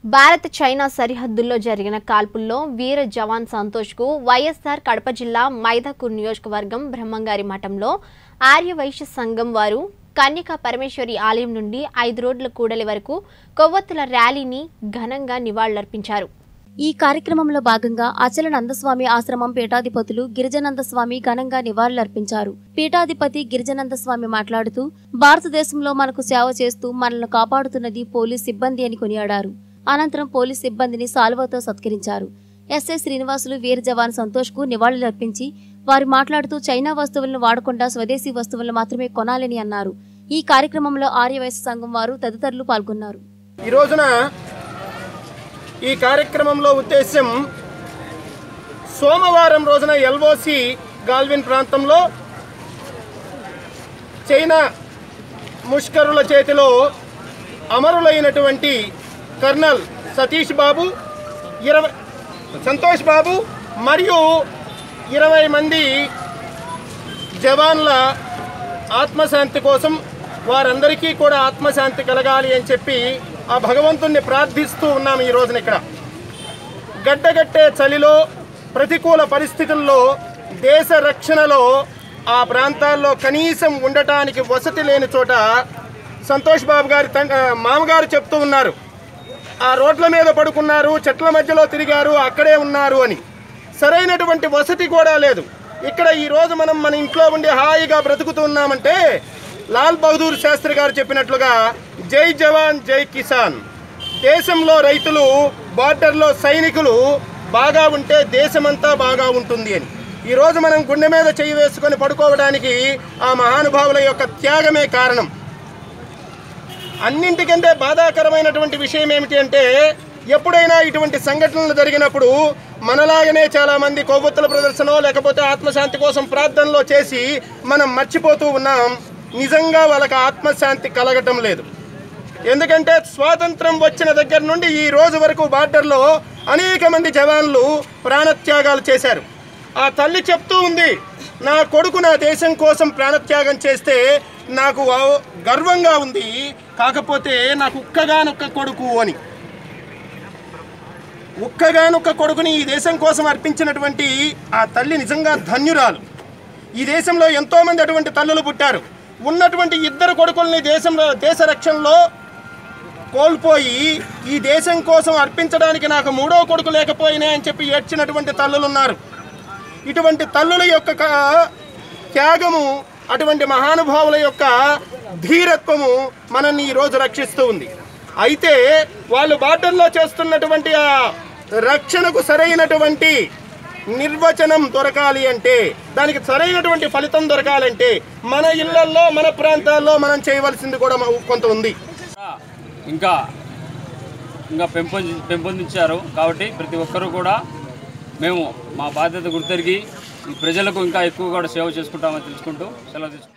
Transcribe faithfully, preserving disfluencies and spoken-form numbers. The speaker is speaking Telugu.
భారత్ చైనా సరిహద్దుల్లో జరిగిన కాల్పుల్లో వీర జవాన్ సంతోష్కు వైఎస్ఆర్ కడప జిల్లా మైదాకూర్ నియోజకవర్గం బ్రహ్మంగారి మఠంలో ఆర్యవైశ్య సంఘం వారు కన్యకా పరమేశ్వరి ఆలయం నుండి ఐదు రోడ్ల కూడలి వరకు కొవ్వొత్తుల ర్యాలీని ఘనంగా నివాళులర్పించారు. ఈ కార్యక్రమంలో భాగంగా అచలనందస్వామి ఆశ్రమం పీఠాధిపతులు గిరిజనందస్వామి ఘనంగా నివాళులర్పించారు. పీఠాధిపతి గిరిజనందస్వామి మాట్లాడుతూ భారతదేశంలో మనకు సేవ చేస్తూ మనల్ని కాపాడుతున్నది పోలీస్ సిబ్బంది అని కొనియాడారు. అనంతరం పోలీస్ సిబ్బందిని సాల్వాతో సత్కరించారు. ఎస్ఐ శ్రీనివాసులు వీర జవాన్ సంతోష్ కు నివాళులర్పించి వారు మాట్లాడుతూ చైనా వస్తువులను వాడకుండా స్వదేశీ వస్తువులను మాత్రమే కొనాలని అన్నారు. ఈ కార్యక్రమంలో ఆర్యవైశ్య సంఘం వారు తదితరులు పాల్గొన్నారు. ఈ రోజున ఈ కార్యక్రమంలో ఉద్దేశం సోమవారం రోజున ఎల్ఓసి గాల్విన్ ప్రాంతంలో చైనా ముష్కరుల చేతిలో అమరులైనటువంటి కర్నల్ సతీష్ బాబు ఇరవై సంతోష్ బాబు మరియు ఇరవై మంది జవాన్ల ఆత్మశాంతి కోసం వారందరికీ కూడా ఆత్మశాంతి కలగాలి అని చెప్పి ఆ భగవంతుణ్ణి ప్రార్థిస్తూ ఉన్నాము. ఈ రోజున ఇక్కడ గడ్డగట్టే చలిలో ప్రతికూల పరిస్థితుల్లో దేశ రక్షణలో ఆ ప్రాంతాల్లో కనీసం ఉండటానికి వసతి లేని చోట సంతోష్ బాబు గారి మామగారు చెప్తూ ఉన్నారు, ఆ రోడ్ల మీద పడుకున్నారు, చెట్ల మధ్యలో తిరిగారు, అక్కడే ఉన్నారు అని. సరైనటువంటి వసతి కూడా లేదు. ఇక్కడ ఈరోజు మనం మన ఇంట్లో ఉండి హాయిగా బ్రతుకుతూ ఉన్నామంటే లాల్ బహదూర్ శాస్త్రి గారు చెప్పినట్లుగా జై జవాన్ జై కిసాన్. దేశంలో రైతులు, బార్డర్లో సైనికులు బాగా ఉంటే దేశమంతా బాగా ఉంటుంది అని. ఈరోజు మనం గుండె మీద చెయ్యి వేసుకొని పడుకోవడానికి ఆ మహానుభావుల యొక్క త్యాగమే కారణం. అన్నింటికంటే బాధాకరమైనటువంటి విషయం ఏమిటి అంటే, ఎప్పుడైనా ఇటువంటి సంఘటనలు జరిగినప్పుడు మనలాగనే చాలామంది కొవ్వొత్తుల ప్రదర్శన లేకపోతే ఆత్మశాంతి కోసం ప్రార్థనలో చేసి మనం మర్చిపోతూ ఉన్నాం. నిజంగా వాళ్ళకి ఆత్మశాంతి కలగటం లేదు. ఎందుకంటే స్వాతంత్రం వచ్చిన దగ్గర నుండి ఈ రోజు వరకు బార్డర్లో అనేక మంది జవాన్లు ప్రాణత్యాగాలు చేశారు. ఆ తల్లి చెప్తూ ఉంది, నా కొడుకు నా దేశం కోసం ప్రాణత్యాగం చేస్తే నాకు గర్వంగా ఉంది, కాకపోతే నాకు ఉక్కగానొక్క కొడుకు అని. ఉక్కగానొక్క కొడుకుని ఈ దేశం కోసం అర్పించినటువంటి ఆ తల్లి నిజంగా ధన్యురాలు. ఈ దేశంలో ఎంతోమంది అటువంటి తల్లులు పుట్టారు. ఉన్నటువంటి ఇద్దరు కొడుకుల్ని దేశంలో దేశ రక్షణలో కోల్పోయి ఈ దేశం కోసం అర్పించడానికి నాకు మూడో కొడుకు లేకపోయినా అని చెప్పి ఏడ్చినటువంటి తల్లులు ఉన్నారు. ఇటువంటి తల్లుల యొక్క త్యాగము, అటువంటి మహానుభావుల యొక్క ధీరత్వము మనల్ని ఈరోజు రక్షిస్తూ ఉంది. అయితే వాళ్ళు బార్డర్లో చేస్తున్నటువంటి ఆ రక్షణకు సరైనటువంటి నిర్వచనం దొరకాలి అంటే, దానికి సరైనటువంటి ఫలితం దొరకాలంటే మన ఇళ్లల్లో మన ప్రాంతాల్లో మనం చేయవలసింది కూడా కొంత ఉంది. ఇంకా ఇంకా పెంపొంది పెంపొందించారు కాబట్టి ప్రతి ఒక్కరూ కూడా మేము మా బాధ్యత గుర్తెరిగి ఈ ప్రజలకు ఇంకా ఎక్కువ కూడా సేవ చేసుకుంటామని తెలుసుకుంటూ సెలవు తీసుకుంటాం.